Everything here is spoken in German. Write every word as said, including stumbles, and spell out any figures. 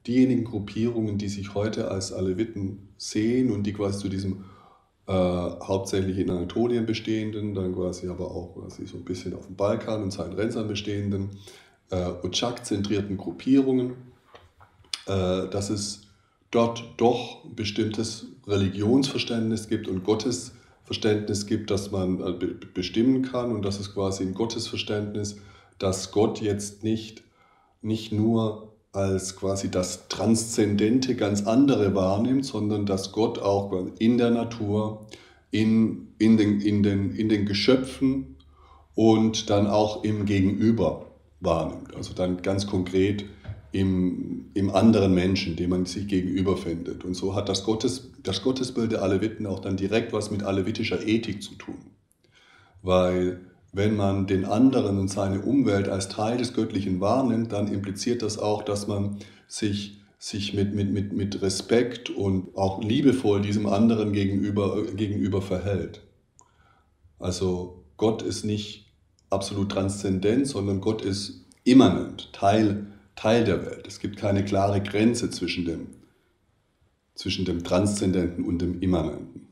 diejenigen Gruppierungen, die sich heute als Aleviten sehen und die quasi zu diesem äh, hauptsächlich in Anatolien bestehenden, dann quasi aber auch quasi so ein bisschen auf dem Balkan und Zainrensan bestehenden, äh, Ochak-zentrierten Gruppierungen, äh, dass es dort doch ein bestimmtes Religionsverständnis gibt und Gottesverständnis gibt, das man äh, be bestimmen kann, und das ist quasi ein Gottesverständnis, dass Gott jetzt nicht, nicht nur als quasi das Transzendente ganz andere wahrnimmt, sondern dass Gott auch in der Natur, in, in, den, in, den, in den Geschöpfen und dann auch im Gegenüber wahrnimmt. Also dann ganz konkret im, im anderen Menschen, dem man sich gegenüber findet. Und so hat das, Gottes, das Gottesbild der Aleviten auch dann direkt was mit alevitischer Ethik zu tun. Weil wenn man den anderen und seine Umwelt als Teil des Göttlichen wahrnimmt, dann impliziert das auch, dass man sich, sich mit, mit, mit, mit Respekt und auch liebevoll diesem anderen gegenüber, gegenüber verhält. Also Gott ist nicht absolut transzendent, sondern Gott ist immanent, Teil, Teil der Welt. Es gibt keine klare Grenze zwischen dem, zwischen dem Transzendenten und dem Immanenten.